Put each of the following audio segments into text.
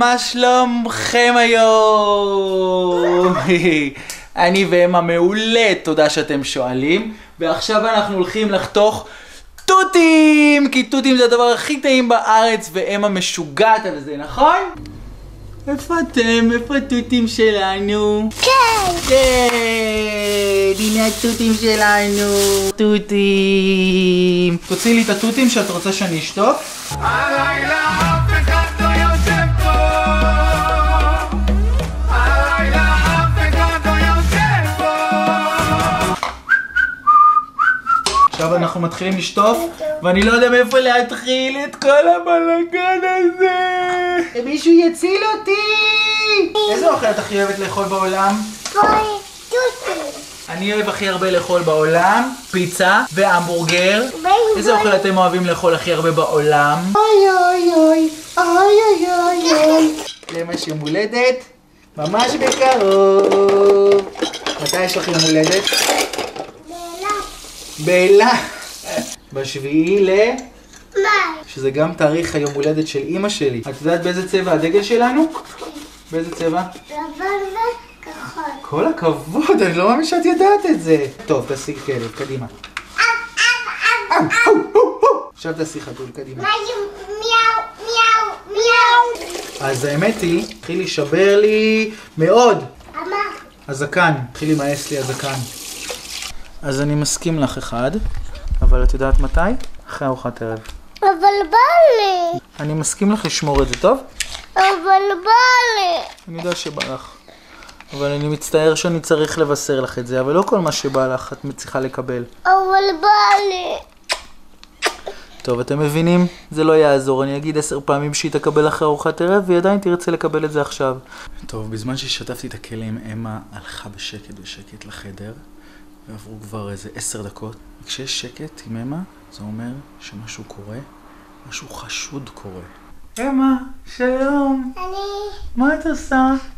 מה שלומכם היום? אני ואמא מעולה, תודה שאתם שואלים. ועכשיו אנחנו הולכים לחתוך תותים, כי תותים זה הדבר הכי טעים בארץ, ואמא משוגעת על זה, נכון? איפה אתם? איפה התותים שלנו? כן! כן! הנה התותים שלנו! תותים! תוציאי לי את התותים שאת רוצה שאני אשטוף. הלילה אף אחד לא יושב פה! הלילה אף אחד לא יושב פה! עכשיו אנחנו מתחילים לשטוף, ואני לא יודע מאיפה להתחיל את כל הבלגן הזה! מישהו יציל אותי! איזה אוכל את הכי אוהבת לאכול בעולם? תותים. אני אוהב הכי הרבה לאכול בעולם פיצה והמבורגר. איזה אוכל אתם אוהבים לאכול הכי הרבה בעולם? אוי אוי אוי אוי אוי אוי אוי. לאמא יום הולדת ממש בקרוב. מתי יש לך יום הולדת? באלה. בשביעי למאי. שזה גם תאריך היום הולדת של אמא שלי. את יודעת באיזה צבע הדגל שלנו? באיזה צבע? לבן וכחול. כל הכבוד, אני לא מאמין שאת יודעת את זה. טוב, תעשי כלב, קדימה. עכשיו תעשי חתול, קדימה. מיאו, מיאו, מיאו. אז האמת היא, התחיל להישבר לי מאוד. אמא. הזקן, התחיל להימאס לי הזקן. אז אני מסכים לך אחד, אבל את יודעת מתי? אחרי ארוחת ערב. אבל בא לי. אני מסכים לך לשמור את זה, טוב? אבל בא לי. אני יודע שבא לך. אבל אני מצטער שאני צריך לבשר לך את זה, אבל לא כל מה שבא לך את צריכה לקבל. אבל בא לי. טוב, אתם מבינים? זה לא יעזור. אני אגיד 10 פעמים שהיא תקבל אחרי ארוחת ערב, והיא עדיין תרצה לקבל את זה עכשיו. טוב, בזמן ששטפתי את הכלים, אמא הלכה בשקט לחדר, ועברו כבר איזה 10 דקות. וכשיש שקט עם אמא, זה אומר שמשהו קורה, משהו חשוד קורה. אמא, שלום. מה את עושה?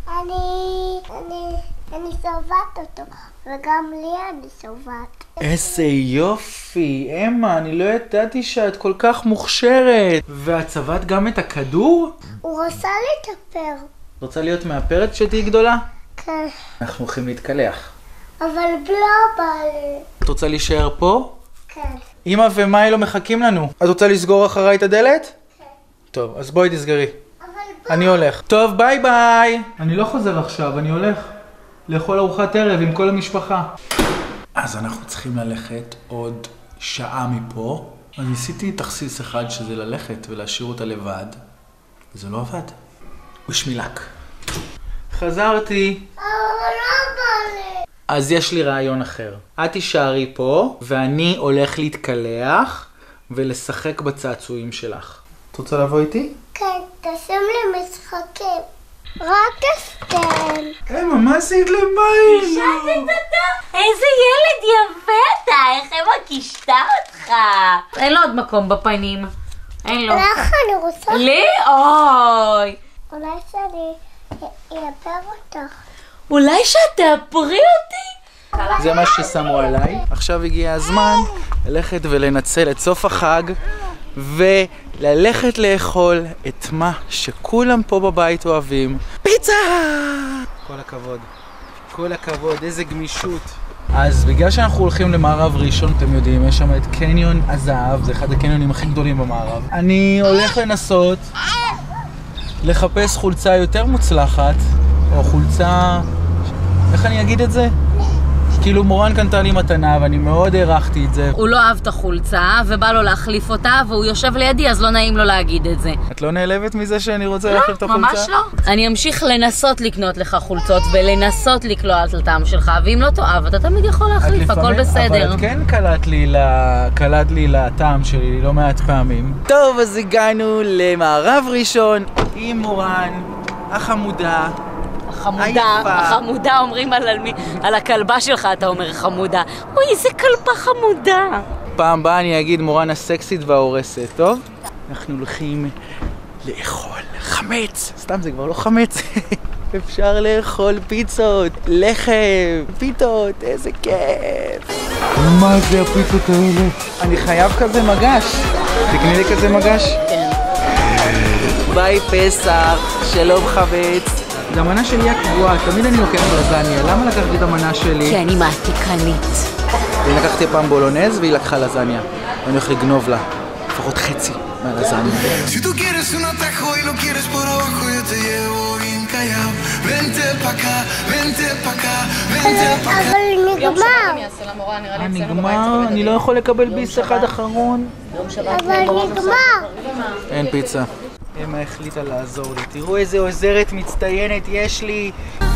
אני סובעת אותו, וגם לי אני סובעת. איזה יופי, אמא, אני לא ידעתי שאת כל כך מוכשרת. ואת צבעת גם את הכדור? הוא רצה להתאפר. רוצה להיות מאפרת כשתהיי גדולה? כן. אנחנו הולכים להתקלח. אבל לא בא לי. את רוצה להישאר פה? כן. אמא ומאי לא מחכים לנו. את רוצה לסגור אחריי את הדלת? כן. טוב, אז בואי תסגרי. אבל אני הולך. טוב, ביי ביי. אני לא חוזר עכשיו, אני הולך לאכול ארוחת ערב עם כל המשפחה. אז אנחנו צריכים ללכת עוד שעה מפה. אז ניסיתי תכסיס אחד שזה ללכת ולהשאיר אותה לבד. וזה לא עבד. ושמילק. חזרתי. אבל לא בא לי. אז יש לי רעיון אחר. את תישארי פה, ואני הולך להתקלח ולשחק בצעצועים שלך. את רוצה לבוא איתי? כן, תשים לי משחקים. רק אסתן. אמא, מה עשית למים? קישטת אותו? איזה ילד יפה אתה, איך אמא קישטה אותך. אין לו עוד מקום בפנים. אין לו. לך אני רוצה. לי? אוי. אולי שאני אאפר אותך. אולי שתאפרי אותי? זה מה ששמו עליי. עכשיו הגיע הזמן ללכת ולנצל את סוף החג וללכת לאכול את מה שכולם פה בבית אוהבים. פיצה! כל הכבוד. כל הכבוד, איזה גמישות. אז בגלל שאנחנו הולכים למערב ראשון, אתם יודעים, יש שם את קניון הזהב, זה אחד הקניונים הכי גדולים במערב. אני הולך לנסות לחפש חולצה יותר מוצלחת, או חולצה... איך אני אגיד את זה? כאילו מורן קנתה לי מתנה ואני מאוד הערכתי את זה. הוא לא אהב את החולצה ובא לו להחליף אותה והוא יושב לידי אז לא נעים לו להגיד את זה. את לא נעלבת מזה שאני רוצה להחליף את החולצה? ממש לא. אני אמשיך לנסות לקנות לך חולצות ולנסות לקלוע על הטעם שלך, ואם לא תאהב אתה תמיד יכול להחליף, הכל בסדר. אבל את כן קלעת לי לטעם שלי לא מעט פעמים. טוב, אז הגענו למערב ראשון עם מורן החמודה. חמודה אומרים על הכלבה שלך, אתה אומר חמודה. אוי, איזה כלבה חמודה. פעם באה אני אגיד מורן הסקסית וההורסת, טוב? אנחנו הולכים לאכול חמץ. סתם, זה כבר לא חמץ. אפשר לאכול פיצות, לחם, פיתות, איזה כיף. מה זה הפיצות האלה? אני חייב כזה מגש. תקני לי כזה מגש? כן. ביי פסח, שלום חבץ. זה המנה שלי הקבועה, תמיד אני לוקח לזניה. למה לקחתי את המנה שלי? כי אני מעתיקנית. אני לקחתי פעם בולונז והיא לקחה לזניה. אני הולך לגנוב לה, לפחות חצי מהלזניה. אבל נגמר, אני לא יכול לקבל ביס אחד אחרון. אבל נגמר. אין פיצה. אמא החליטה לעזור לי. תראו איזה עוזרת מצטיינת יש לי.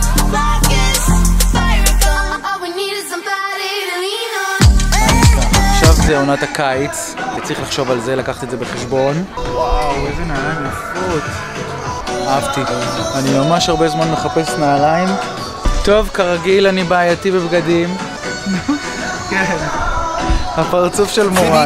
עכשיו זה עונת הקיץ, וצריך לחשוב על זה, לקחת את זה בחשבון. וואו, איזה נעליים יפות. אהבתי. אני ממש הרבה זמן מחפש נעליים. טוב, כרגיל אני בעייתי בבגדים. כן. הפרצוף של מורן.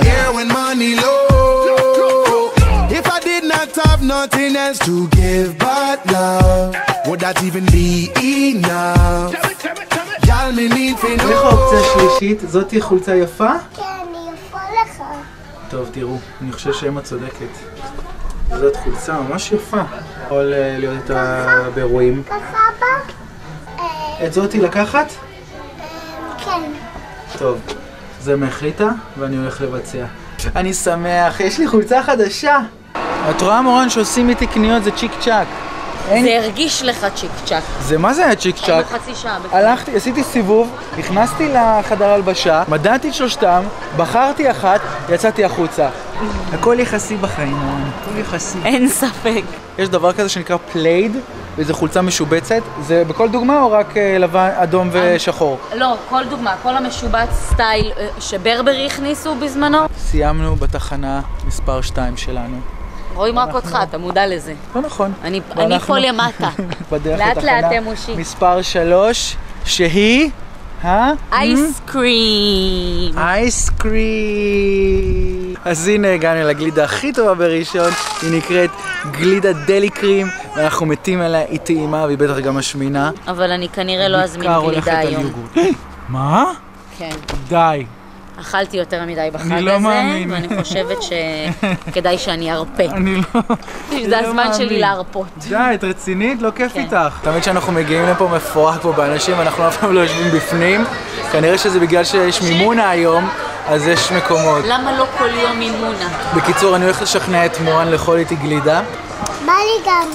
Nothing else to give but love. Would that even be enough? Y'all me need to know. איך האופציה השלישית? זאתי חולצה יפה? כן, אני יפה לך. טוב, תראו, אני חושב שאמא צודקת. זאת חולצה ממש יפה. יכול להיות איתה באירועים. ככה אבא? את זאתי לקחת? כן. טוב, זה מחליטה ואני הולך לבצע. אני שמח, יש לי חולצה חדשה. את רואה מורן שעושים איתי קניות זה צ'יק צ'אק. זה הרגיש לך צ'יק צ'אק. זה מה זה היה צ'יק צ'אק? חצי שעה. הלכתי, עשיתי סיבוב, נכנסתי לחדר הלבשה, מדעתי את שלושתם, בחרתי אחת, יצאתי החוצה. הכל יחסי בחיים, מורן, הכל יחסי. אין ספק. יש דבר כזה שנקרא פלייד, וזו חולצה משובצת. זה בכל דוגמה או רק לבן, אדום ושחור? לא, כל דוגמה, כל המשובץ סטייל שברברי הכניסו בזמנו. סיימנו בתחנה מספר 2 שלנו. רואים רק אותך, אתה מודע לזה. לא נכון. אני פה למטה. בדרך לאט לתחנה לאט אמושי. מספר 3, שהיא... אייסקרים. אייסקרים. אז הנה הגענו לגלידה הכי טובה בראשון, היא נקראת גלידה דלי קרים, ואנחנו מתים עליה, היא טעימה והיא בטח גם משמינה. אבל אני כנראה לא אזמין גלידה היום. מה? כן. די. אכלתי יותר מדי בחג אני לא הזה, מאמין. ואני חושבת שכדאי שאני ארפה. אני לא... זה הזמן שלי להרפות. די, את רצינית? לא כיף כן. איתך. תמיד כשאנחנו מגיעים לפה מפורק פה באנשים, אנחנו אף פעם לא יושבים בפנים. כנראה שזה בגלל שיש מימונה היום, אז יש מקומות. למה לא כל יום מימונה? בקיצור, אני הולך לשכנע את מורן לאכול איתי גלידה. בא לי גם.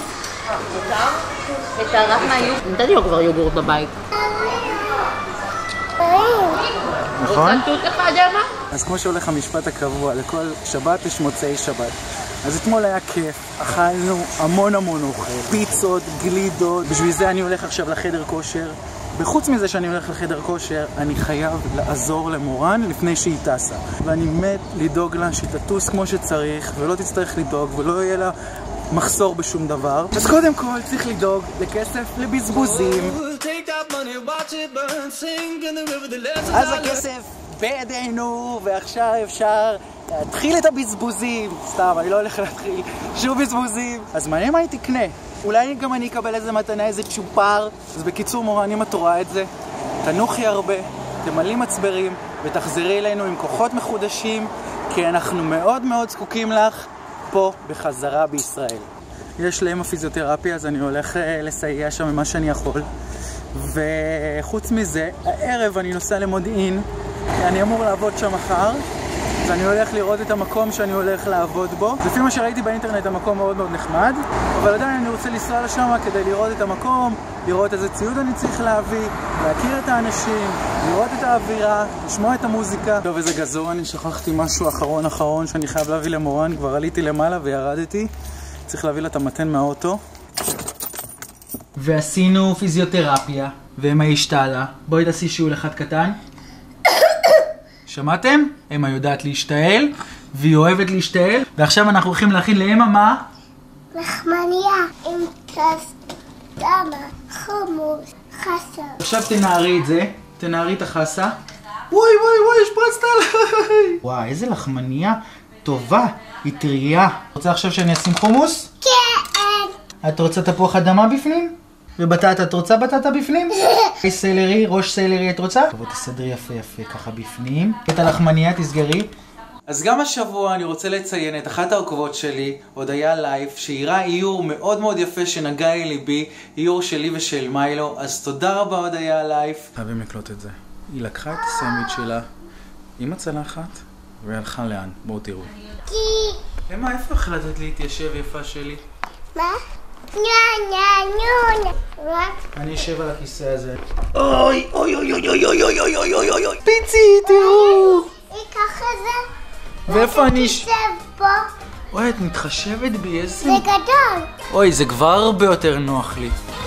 את הרק מהיוגורט. נתתי לו כבר יוגורט בבית. נכון? תות אחד, אמה? אז כמו שהולך המשפט הקבוע, לכל שבת יש מוצאי שבת. אז אתמול היה כיף, אכלנו המון אוכל, פיצות, גלידות, בשביל זה אני הולך עכשיו לחדר כושר. וחוץ מזה שאני הולך לחדר כושר, אני חייב לעזור למורן לפני שהיא טסה. ואני מת לדאוג לה שהיא תטוס כמו שצריך, ולא תצטרך לדאוג, ולא יהיה לה מחסור בשום דבר. אז קודם כל צריך לדאוג לכסף לבזבוזים. אז הכסף בידינו, ועכשיו אפשר להתחיל את הבזבוזים. סתם, אני לא הולך להתחיל שוב בזבוזים. אז מעניין מה היא תקנה? אולי גם אני אקבל איזה מתנה, איזה צ'ופר. אז בקיצור מורן, אם את רואה את זה, תנוחי הרבה, תמלאי מצברים, ותחזרי אלינו עם כוחות מחודשים, כי אנחנו מאוד מאוד זקוקים לך פה בחזרה בישראל. יש להם הפיזיותרפיה, אז אני הולך לסייע שם ממה שאני יכול. וחוץ מזה, הערב אני נוסע למודיעין, אני אמור לעבוד שם מחר, אז אני הולך לראות את המקום שאני הולך לעבוד בו. לפי מה שראיתי באינטרנט המקום מאוד מאוד נחמד, אבל עדיין אני רוצה לנסוע לשם כדי לראות את המקום, לראות איזה ציוד אני צריך להביא, להכיר את האנשים, לראות את האווירה, לשמוע את המוזיקה. טוב, איזה גזור, אני שכחתי משהו אחרון שאני חייב להביא למורן, כבר עליתי למעלה וירדתי, צריך להביא לה את המתן מהאוטו. ועשינו פיזיותרפיה, ואמא השתעלה. בואי תעשי שיעול אחד קטן. שמעתם? אמא יודעת להשתעל, והיא אוהבת להשתעל. ועכשיו אנחנו הולכים להכין לאמא מה? לחמניה עם קסטמה, חומוס, חסה. עכשיו תנערי את זה, תנערי את החסה. וואי, השפרצת עליי. וואי, איזה לחמניה טובה, היא טריה. רוצה עכשיו שאני אשים חומוס? כן. את רוצה תפוח אדמה בפנים? ובטטה, את רוצה בטטה בפנים? סלרי, ראש סלרי את רוצה? טוב, תסדרי יפה ככה בפנים. את הלחמניה תסגרי. אז גם השבוע אני רוצה לציין את אחת העוקבות שלי, הודיה לייף, שהירה איור מאוד מאוד יפה שנגע לי ליבי, איור שלי ושל מיילו, אז תודה רבה הודיה לייף. חייבים לקלוט את זה. היא לקחה את הסנדוויץ' שלה עם הצלחת והלכה לאן? בואו תראו. אמא, איפה החלטת להתיישב יפה שלי? מה? אני אשב על הכיסא הזה. אוי, אוי, אוי, אוי, אוי, אוי, אוי, אוי, אוי, אוי, אוי, פיצי, תראו! ייקח את זה. ואיפה אני... תשב פה. אוי, את מתחשבת בי, איזה... זה גדול. אוי, זה כבר הרבה יותר נוח לי.